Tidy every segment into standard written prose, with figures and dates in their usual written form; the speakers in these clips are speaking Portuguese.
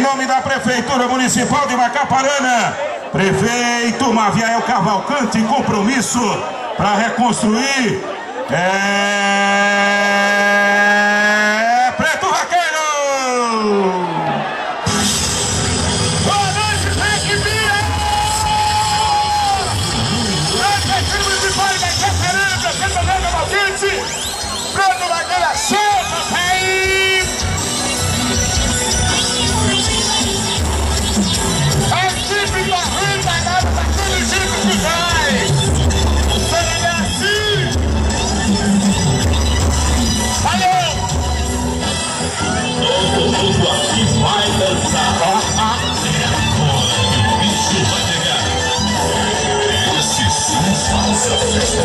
nome da Prefeitura Municipal de Macaparana, prefeito Maviael Cavalcante, compromisso para reconstruir Preto Vaqueiro. Boa noite, Prefeitura Municipal de Macaparana, prefeito Maviael Cavalcante, Preto Vaqueiro, chega, país! A equipe da Rita Nada daquele jeito que vai! Será assim! Valeu! Todo mundo aqui vai dançar! Agora que o bicho vai pegar! Esse som faz a festa!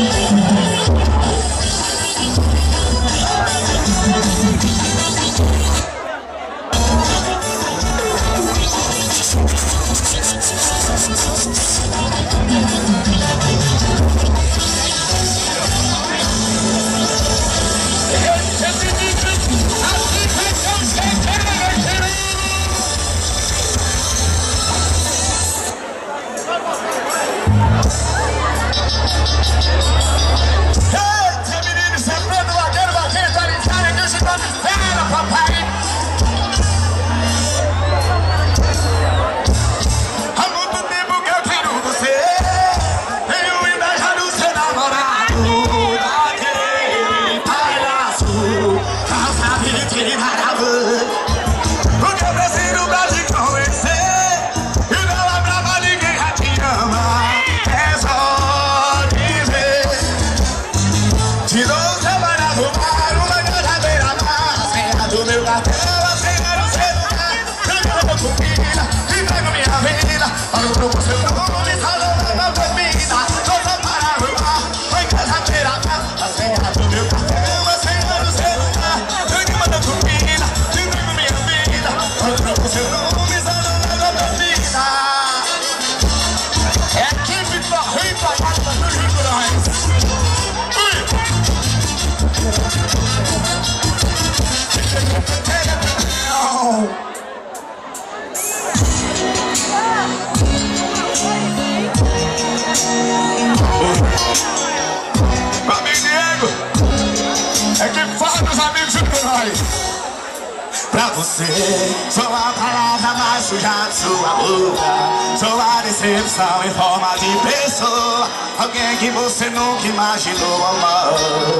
Pra você, sou a palavra mais suja de sua boca. Sou a decepção em forma de pessoa. Alguém que você nunca imaginou amar.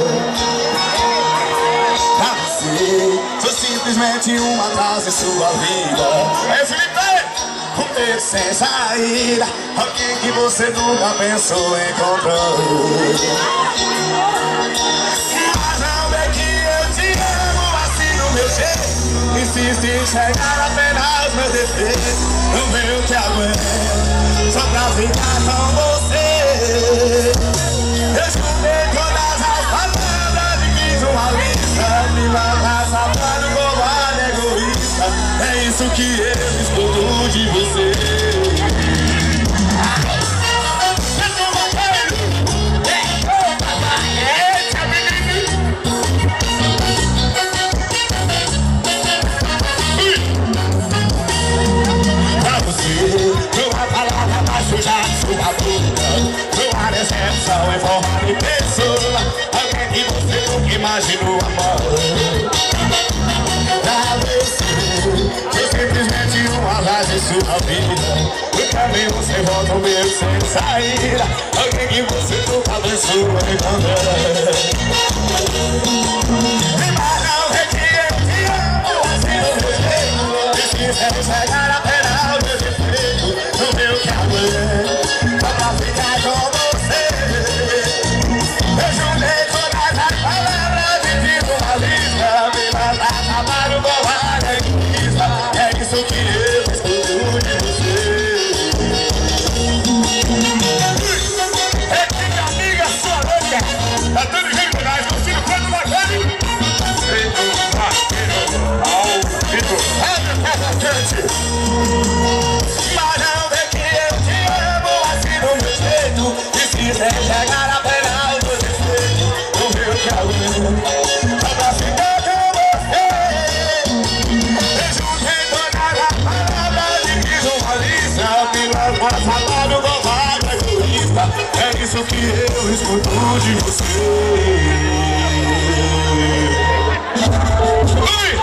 Pra você, sou simplesmente um atraso em sua vida. É Felipe! Um beco sem saída. Alguém que você nunca pensou em encontrar. Mas não é que eu te amo assim do meu jeito. Insiste em chegar apenas meus defeitos. Não vejo que aguento só pra ficar com você. Eu escutei todas as palavras e fiz uma lista. Me manda safado, covarde, egoísta. É isso que eu escuto de você. Sua decepção em forma de pessoa. Alguém que você nunca imaginou amar. Pra você, foi simplesmente um azar de sua vida. No caminho você volta o meu sem saída. Alguém que você nunca pensou em encontrar. Mas não é que eu te amo assim do meu jeito. E se quiser chegar apenas ao meu defeito, no meu que aguento só pra ficar com você. Eu juntei todas as palavras e fiz uma lista. Me mandar trabalho, bobagem, egoísta. É isso que eu escuto de você. Equipe amiga, sua louca. Tá tudo junto, nós curtindo quando vai ver. Preto Vaqueiro, ao vivo. Abre a gente. Mas não vê que eu te amo assim do meu jeito. E se quiser chegar apenas do defeito, o meu que aguento só pra ficar com você. Eu juntei todas as o que eu escuto de você. Ui!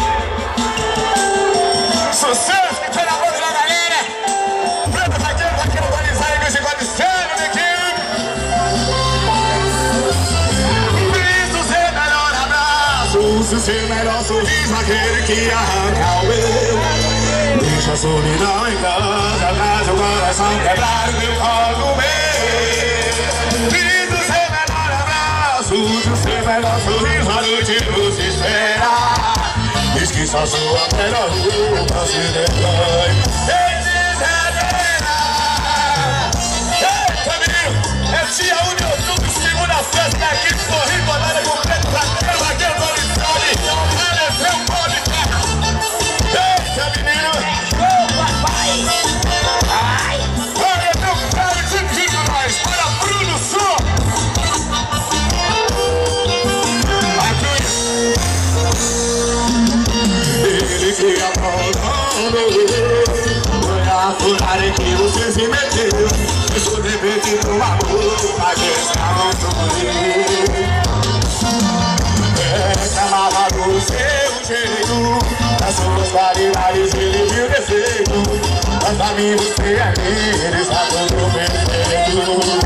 Sucesso que foi na boca da galera. Preto Vaqueiro, Vaqueiro atualizado aí com esse gole sério, neguinho. Visto seu melhor abraço, seu melhor sorriso, aquele que arranca o meu. Deixa a solidão em casa, traz o coração quebrado, meu colo meu. Visto seu melhor abraço, seu melhor sorriso, a noite nos espera. Diz que só sua melhor roupa se destrói. Eita, menino, é dia 1 de outubro, segunda festa aqui de Sorriso, rodada com Preto Vaqueiro, Vaqueiro atualizado, Alesseu Pode. Eita, menino, ô papai, ai, olha meu cara, junto com nós, olha Bruno Som. Ele que aprontando, foi a furada em que você se meteu. Isso depende do amor, a questão do reclamava do seu jeito, das suas qualidades ele viu defeito. Mas pra mim você é lindo, está tudo perfeito.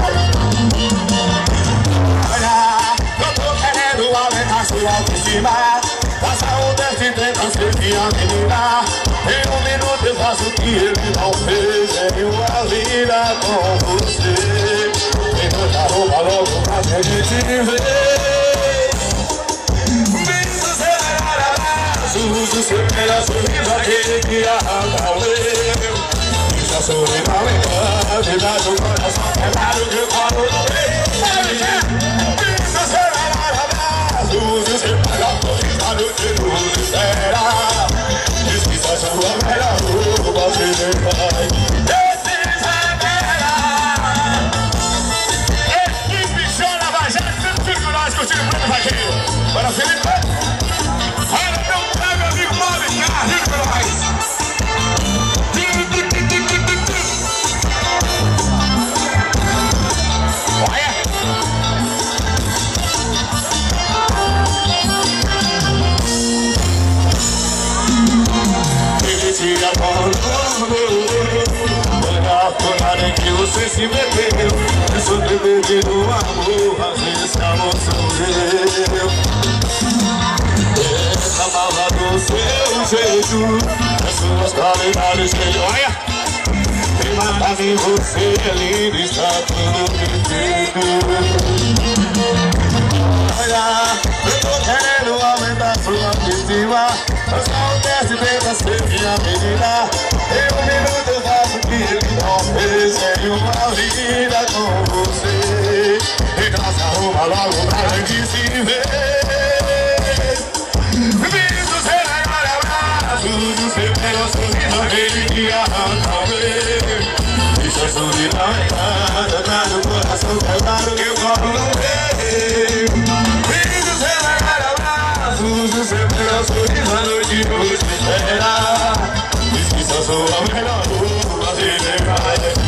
Olha, eu tô querendo aumentar sua autoestima. Faça um teste e tenta ser minha menina. Em 1 minuto eu faço o que ele não fez. Tenho a vida com você. Vem botar roupa logo pra gente se ver. Visto seu melhor abraço, o seu melhor sorriso, aquele que arranca o meu. Deixa a solidão em casa, me dá o coração quebrado que eu falo no meio. Visto seu melhor abraço, o seu melhor sorriso, a noite nos espera. Diz que só sua melhor roupa se destrói. Equipe Chora Vajada, sempre com nós, curtindo o Preto Vaqueiro. Bora, Felipe! Olha meu amigo Móvel, carrinho pra nós! Olha! Ele te abandonou, olha a furada em que você se meteu. Isso depende do amor, às vezes a emoção deu. Reclamava do seu jeito, das suas qualidades que olha. Mas pra mim você é lindo, está tudo perfeito. Olha, eu tô querendo aumentar sua autoestima. Faça um teste e tenta ser minha menina. Em 1 minuto eu faço o que ele não fez. Tenho uma vida com você. E traça a roupa logo pra gente se ver. Visto seu melhor abraço, do seu melhor sorriso, aquele que arranca o meu. Deixa a solidão em casa, traz o coração quebrado que eu corro no meio. Visto seu melhor abraço, do seu melhor sorriso, a noite nos espera. Diz que só sou a melhor roupa se destrói.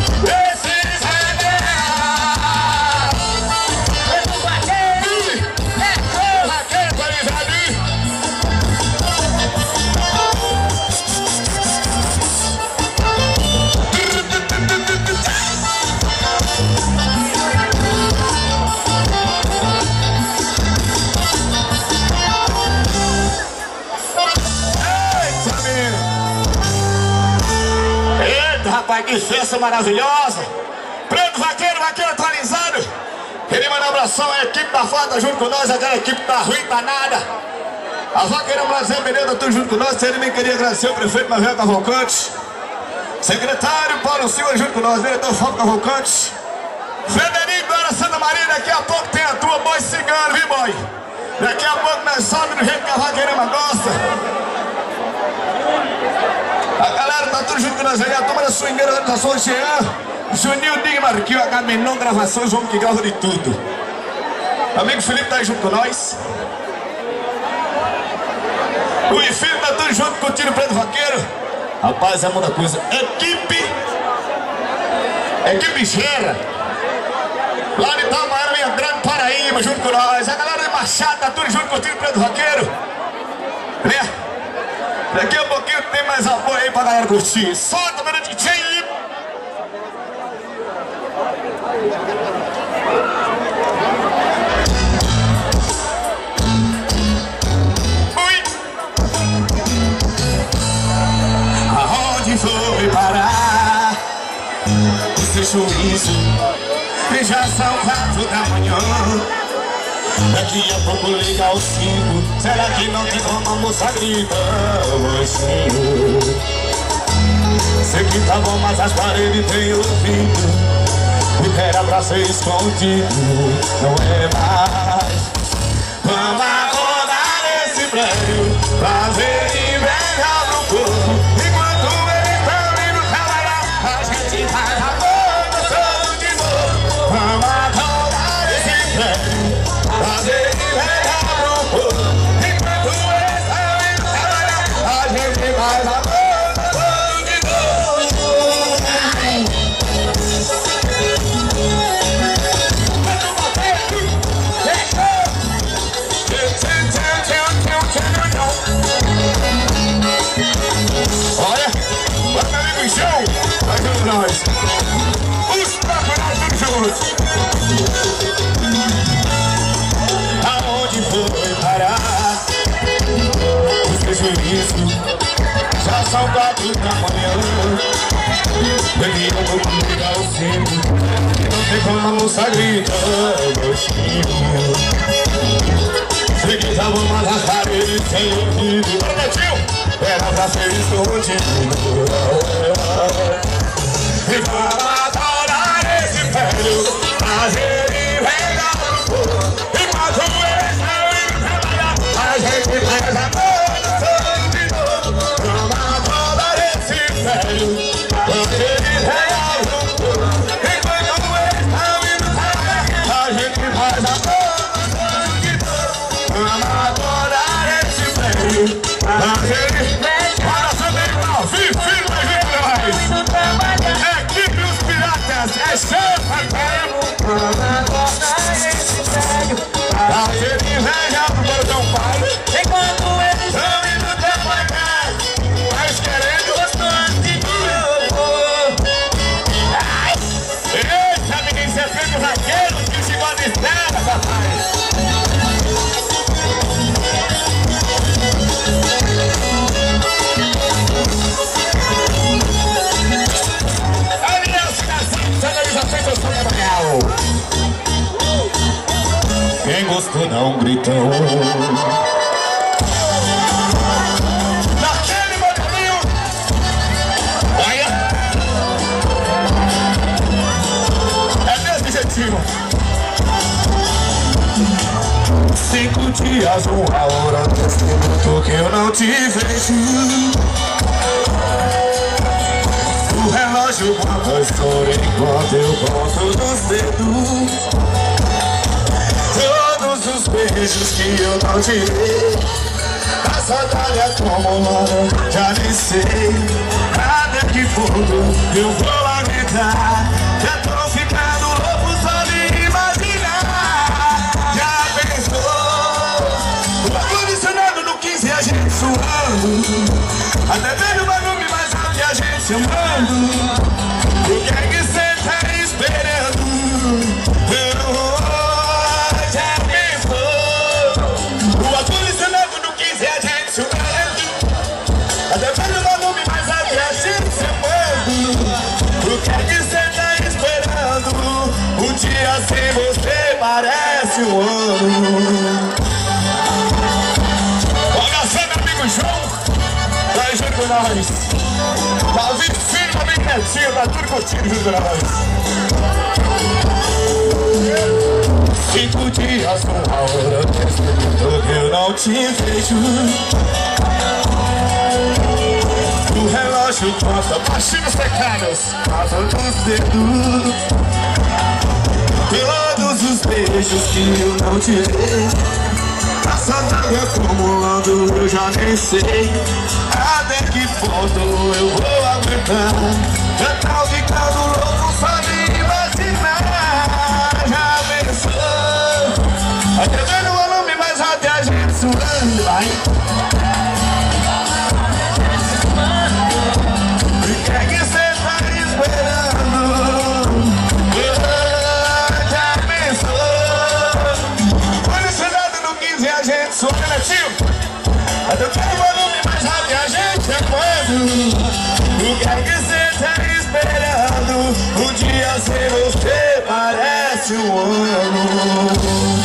Rapaz, que festa maravilhosa! Preto Vaqueiro, Vaqueiro atualizado. Queria mandar um abração à equipe da Fada junto com nós, aquela equipe tá ruim, tá nada. A Vaqueira Brasil Beneda, tudo junto com nós. Também queria agradecer o prefeito Manuel Cavalcante, secretário Paulo Silva junto com nós, vereador Fábio Cavalcante, Frederico Dora Santa Maria. Daqui a pouco tem a tua boy cigano, viu, boy? Daqui a pouco nós sobemos do jeito que a Vaqueirama gosta. A galera tá tudo junto com nós aí, a turma da swingueira da organização Jean, Juninho, Dig Marquinho, H-Menon, gravações, homem que grava de tudo. Amigo Felipe tá aí junto com nós. O Ifilho tá tudo junto com o Tiro Preto Vaqueiro. Rapaz, é muita coisa. Equipe Gera. Lá de Itamaraty, entrando Paraíba, junto com nós. A galera de Machado tá tudo junto com o tio Pedro Roqueiro. Né? Daqui a pouquinho tem mais apoio aí pra galera curtir. Solta, meu DJ aí. Ui. Aonde foi parar o seu juízo? E já são 4 da manhã. Daqui a pouco liga aos 5. Será que não tem como a moça grita? Mocinho, sei que tá bom, mas as paredes têm ouvido. O que era pra ser escondido não é mais. Vamos acordar esse prédio, fazer inveja pro povo. Enquanto eles estão indo trabalhar, a gente faz a coisa todo de novo. Vamos acordar esse prédio, fazer inveja pro povo. Enquanto eles estão indo trabalhar, a gente faz a coisa todo de novo. Olha, vai meu amigo João, vai junto com nós. Os profissionais tudo juntos. Aonde foi parar o seu juízo? Já são 4 da manhã. Daqui a pouco liga ao 5. Não tem como a moça grita, mocinho. Sei que tá bom, mas as paredes têm ouvido. Bora, tio! Era pra ser escondido. E vamos adorar esse velho, fazer inveja pro povo. Enquanto eles estão indo trabalhar, a gente faz a coisa todo de novo. Vamos adorar esse velho, fazer inveja pro povo. Enquanto eles estão indo trabalhar, a gente faz a coisa todo de novo. Vamos adorar esse velho, fazer inveja. Para saber mal, filho, vai vir pra nós. Equipe Os Piratas, é chama, caramba. Vamos adorar esse velho, fazer inveja pro botão pai. Enquanto eles estão indo trabalhar, mas querendo gostando de novo. Eita, menino, você fez o raqueiro que se gosta de estrada, papai. Quem gostou dá um gritão. Naquele modelinho. Olha. É desse jeitinho. 5 dias, 1 hora, 10 minutos que eu não te vejo. O relógio conta a história enquanto eu conto nos dedos. Todos os beijos que eu não te dei, a saudade acumulada, já nem sei. Até que ponto eu vou aguentar? Já tô ficando louco só de imaginar. Já pensou? O ar-condicionado no 15 a gente suando, até vendo o barulho mais alto e a gente se amando. O que é que cê tá esperando? Já pensou? O ar-condicionado no 15 a gente suando, até vendo o volume mais alto e a gente se amando. O que é que cê tá esperando? Um dia sem você parece um ano. Olha só, meu amigo João, vai junto com nós. Davi, filho, também quietinho, tá tudo curtindo junto com nós. 5 dias, 1 hora, 10 minutos que eu não te vejo. O relógio conta baixinhos pecados, casa dos dedos. Todos os beijos que eu não te dei, a saudade acumulando, eu já nem sei. Até que ponto eu vou aguentar? Já tá ficando louco só de imaginar. Já O que é que você tá esperando? Um dia sem você parece um ano.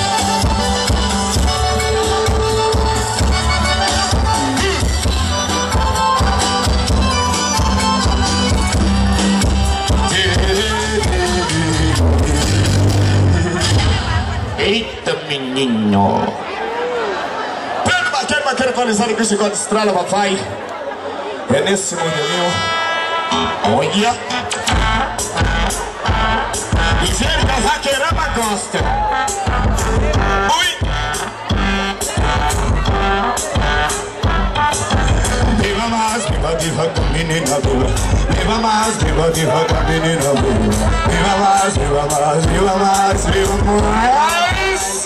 Eita, menino. Quero bater atualizado com esse negócio de estrada, papai. É nesse modelinho. Olha. Do jeito que a vaqueirama gosta. Ui. Viva mais, viva devagar, menina boa. Viva mais, viva devagar, menina boa. Viva mais, viva mais, viva mais, viva mais.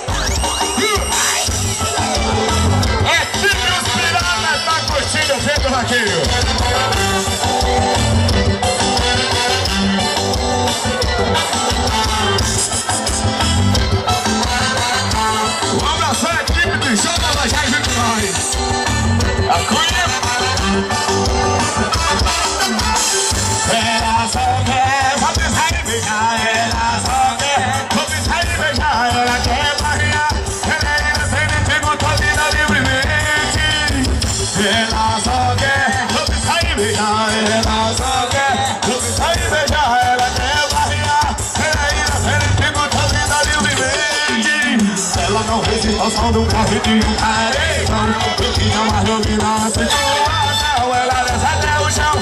É Tigre os Piratas, tá curtindo o Pedro Vaqueiro. Um abraço à equipe do João da Lajai junto com nós. A Cunha. Ela só quer, só pisar e beijar. Ela só quer, só pisar e beijar. Ela quer barrear, ela é inocente, botou a vida livremente. Ela só quer, só pisar e beijar. Ela só quer, só pisar e beijar. Ela quer barrear, ela é inocente, botou a vida livremente. Ela não resiste ao som do carro de um careirão. Eu tinha uma dominância situação. Ela desce até o chão.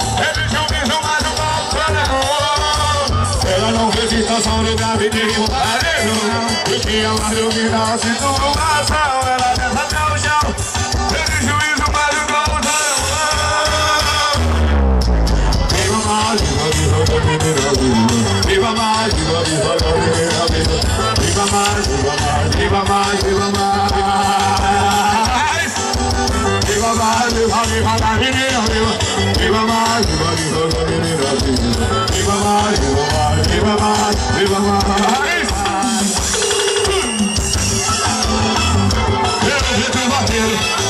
Ela não resiste ao som do grave de um paredão. Eu tinha mais dominância em situação. Ela desce até o chão. Teve juízo, mas o gol não. Viva mais, viva mais, viva, viva, viva, viva, viva mais, viva mais, viva mais, viva mais. Viva mais, viva, viva, menina, viva. Viva mais, viva, viva, menina, viva. Viva mais, viva mais, viva mais, viva mais. Eu vi tu batendo.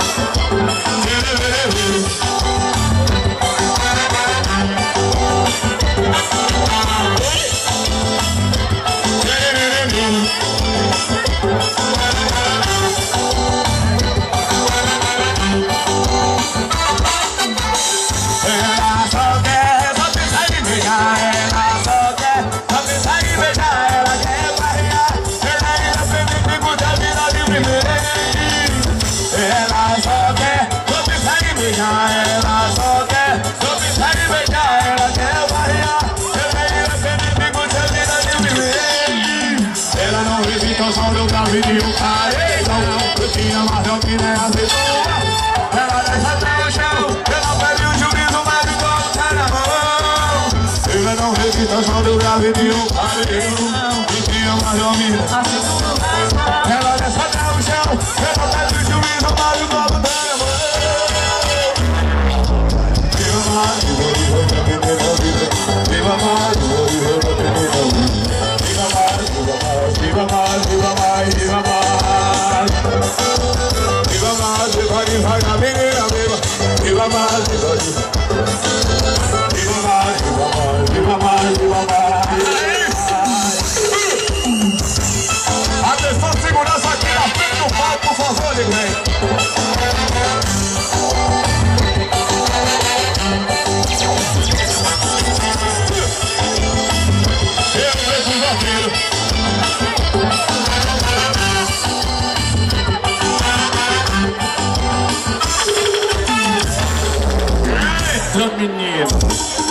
Eu tinha mais do que nem a pessoa. Ela desce até o chão. Ela perde o juízo, mas o gol tá na mão. Ela não resiste ao som do grave de um paredão. Eu tinha mais do que nem a pessoa. Ela desce até o chão. Ela perde o juízo, mas o gol tá na mão. Viva mais, viva, viva, viva, viva. Viva mais, viva, viva, viva, viva. Viva mais, viva mais, viva mais, viva mais, viva mais. Viva mais, viva, viva, menina, viva. Viva mais, viva, viva. Viva mais, viva mais, viva mais, viva mais. Atenção, segurança aqui na frente do palco, por favor, Negrão. Menino.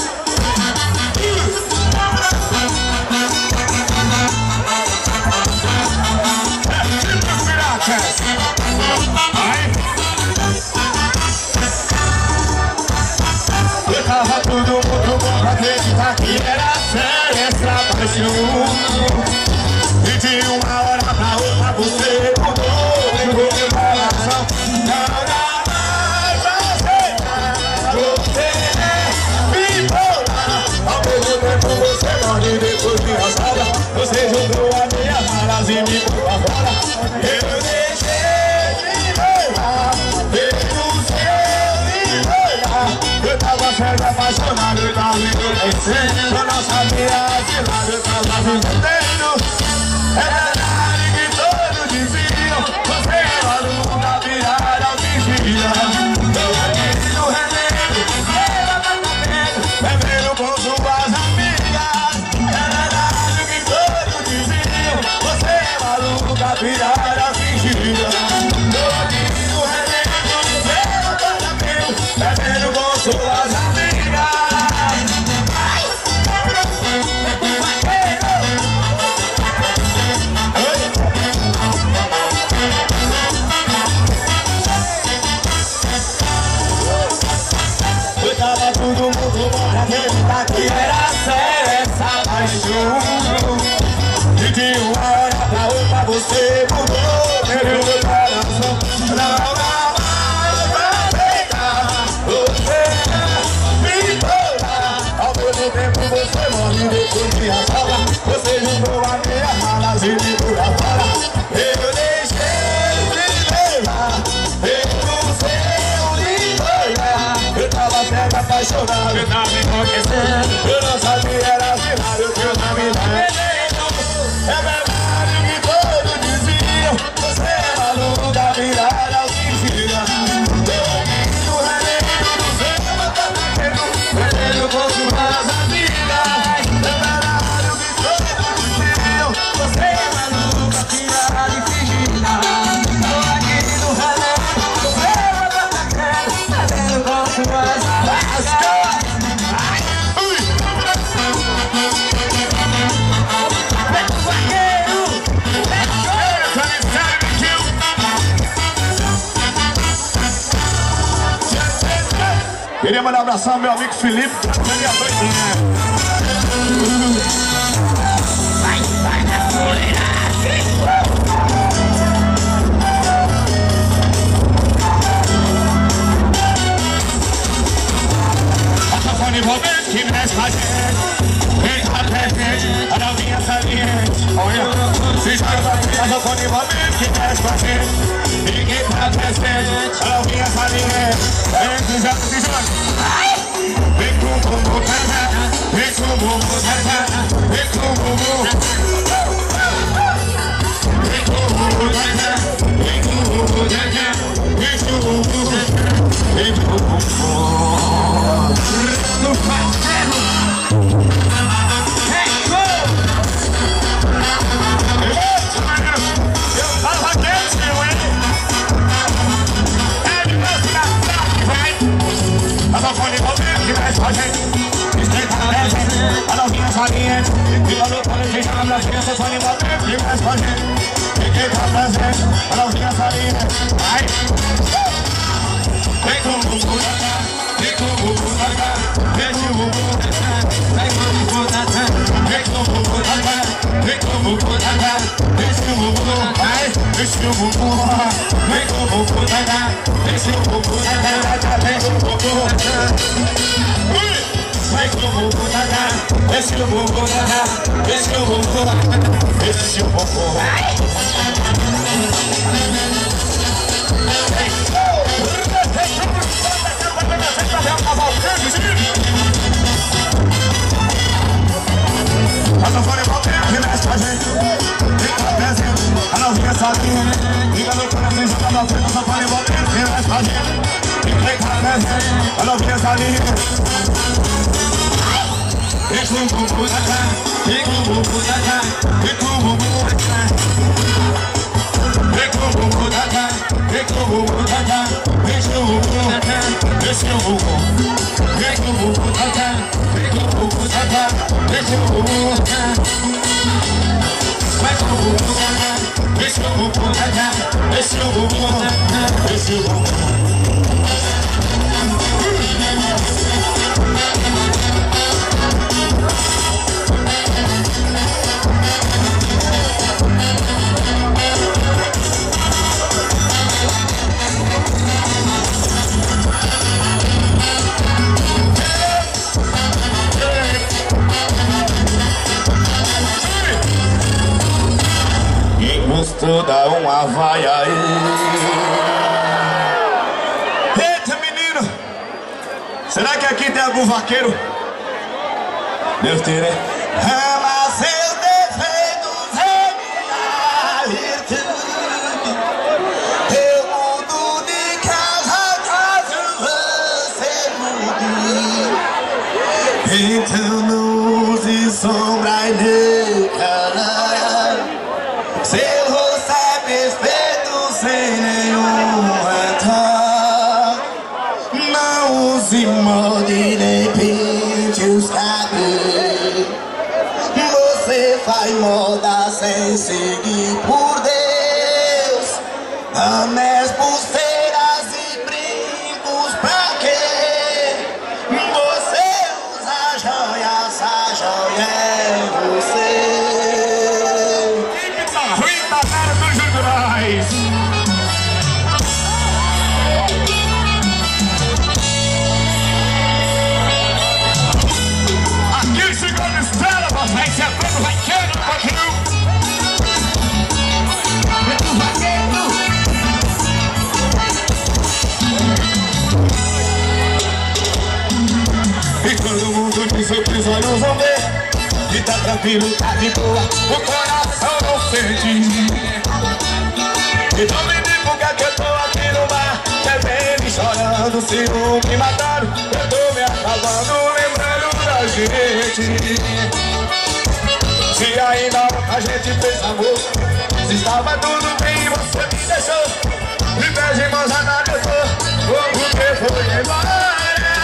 Eu tava tudo muito bom pra acreditar que era sério essa paixão. E de uma hora pra outra você mudou. Jogou meu coração. Não dá mais pra aceitar. Você me bola. Ao mesmo tempo você morre depois de assada. Você jogou a minha malas e me pôs pra fora. Eu deixei de beijar. Pelo seu me olhar. Eu tava apaixonado, eu tava enlouquecendo. Eu não sabia de nada, eu tava vivendo. É verdade que todos diziam, você é maluca, virada ao vigia. Tô aqui no remédio, ela tá comendo, bebendo com suas amigas. É verdade que todos diziam, você é maluca, virada ao vigia. Tô aqui no remédio, ela tá comendo, bebendo com suas amigas. Todo mundo bora acreditar que era séria essa paixão. E de uma hora pra outra você mudou meu coração. Não dá mais pra pegar, você me tola. Ao mesmo tempo você morre depois de assalva. Você juntou a minha malas e me por fora. Eu deixei de levar, eu não sei onde olhar. Eu tava pega apaixonado, eu tava enlouquecendo. Eu não sabia, era sinal que eu tava enlouquecendo. É verdade que todos diziam, você é maluca, virada ao vigia. Tô aqui no remédio do seu, tá batendo, bebendo com suas amigas. É verdade que todos diziam, você é maluca, virada e fingida. Tô aqui no remédio do seu, tá batendo, bebendo com suas amigas. Queria mandar um abração ao meu amigo Felipe, e a doidinha. Vai na fuleiragem. A safone envolvente que mexe com a gente. Vem até gente, a novinha saliente. Olha, se joga pra frente. A safone envolvente que mexe com a gente. Ninguém tá presente, a novinha saliente. Vem, se joga. Vem com o bumbum, vem com o bumbum, vem com o bumbum. Vem com o bumbum, vem com o bumbum, vem com o bumbum, vem com o bumbum. No parceiro. Eu tava quente, hein? É de novo na cidade, vai. A safone envolvente que mexe com a gente. Estreita na leste, a novinha saliente. E a luta de gente na frente. A safone envolvente que mexe com a gente. Ninguém tá presente, a novinha saliente. Vai! Vem com o bumbum da cá, vem com o bumbum da cá. Deixa o bumbum da cá, vem com o bumbum da cá. Vem com o bumbum da cá, vem com o bumbum da cá. Deixa o bumbum, vai, deixa o bumbum. Vem com o bumbum da cá, deixa o bumbum da cá. Deixa o bumbum da cá. Vai com o bumbum da cá, deixa o bumbum da cá. Deixa o bumbum da cá, deixa o bumbum. A safone envolvente que mexe com a gente. Vem com a presente, a novinha sozinha. Liga no coração, joga na frente. A safone envolvente que mexe com a gente. Vem com a presente, a novinha sozinha. Vem com o bumbum da cá, vem com o bumbum da cá. Vem com o bumbum da cá. Vem com o bumbum da cá, vem com o bumbum da cá. Vem com o bumbum da cá, deixa o bumbum. Vem com o bumbum da cá, vem com o bumbum da cá. Deixa o bumbum da cá. Vai com o bumbum da cá, deixa o bumbum da cá. Deixa o bumbum da cá, deixa o bumbum. Gostou, dá uma vaia aí. Eita, menino! Será que aqui tem algum vaqueiro? Deus te né? Ama seus defeitos e minha virtude. Eu mudo de casa caso você mude. Então não use sombra e nem cara. Seu rosto é perfeito sem nenhum retorno. Não use molde nem pinte os cabelos. Você faz moda sem seguir por Deus. Anéis, pulseiras e brincos pra quê? Você usa joias, a joia é você. Aqui chegou a estrela, vai sentando, vai querer, E todo mundo diz que os olhos vão ver. E tá tranquilo, tá de boa, o coração não sente. Então me diga por que eu tô aqui no bar, bebendo e chorando, se não me mataram. Eu tô me acabando, lembrando da gente. Se ainda a gente fez amor, se estava tudo bem, você me deixou. E beijo em mãos analisou, porque foi embora.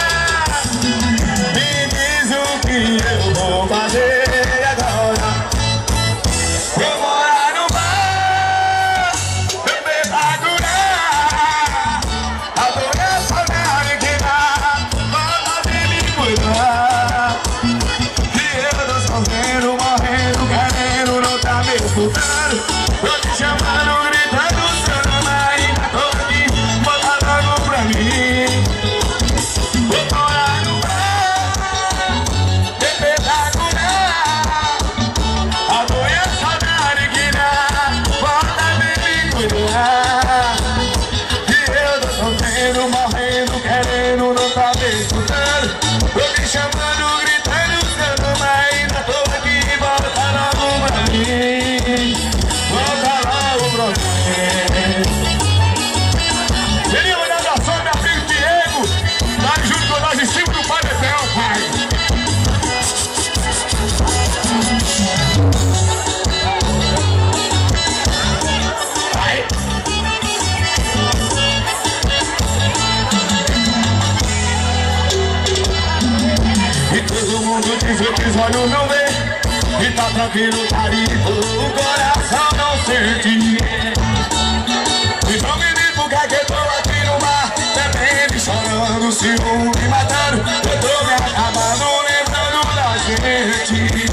Me diz o que eu vou fazer agora. Vou morar no bar, beber pra curar. A dor é saudade que dá, manda vir me cuidar. E eu tô sofrendo, morrendo, querendo, não tá me escutando. Tô te chamando, gritando seu nome, ainda tô aqui, volta logo pra mim. Vou morar no bar, beber pra curar. A dor é a saudade que dá, volta vir me cuidar. E eu tô sofrendo, morrendo, querendo, não tá me escutando. Tô te chamando, gritando seu nome, ainda tô aqui, volta logo pra mim. Volta logo pra mim. Seria olhando a só, meu amigo Diego, tá junto com nós em cima do paredão, pai. E todo mundo diz que os olhos não vê. E tá tranquilo, tá limpo, o coração não sente. Então me diz por que eu tô aqui no bar, bebendo e chorando, se um me matando. Eu tô me acabando, lembrando da gente.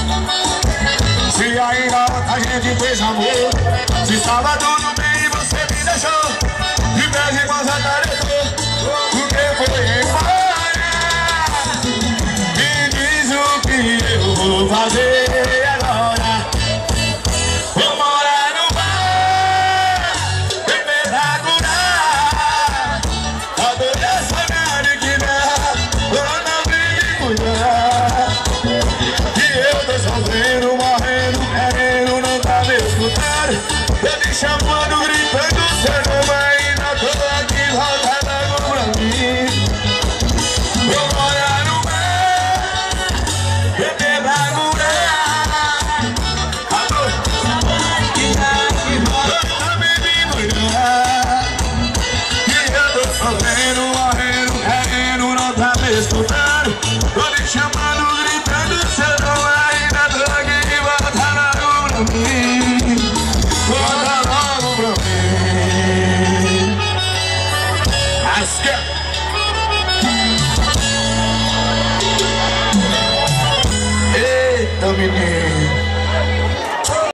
Se ainda a gente fez amor, se estava tudo bem, você me deixou. E beijo em mãos ataretou, porque foi embora. Me diz o que eu vou fazer agora. Vou morar no bar, beber pra curar. A dor é saudade que dá, quando alguém me cuidar. E eu tô sofrendo, morrendo, querendo, não tá me escutando. Tô te chamando, gritando seu nome, ainda tô aqui, volta logo pra mim. Vou morar no bar, beber pra curar. A dor que dá, que volta me cuidar. E eu tô sofrendo, morrendo, querendo, não tá me escutando. Tô te chamando, gritando seu nome, ainda tô aqui, volta logo pra mim. Volta logo pra mim. Asca. Eita, menino.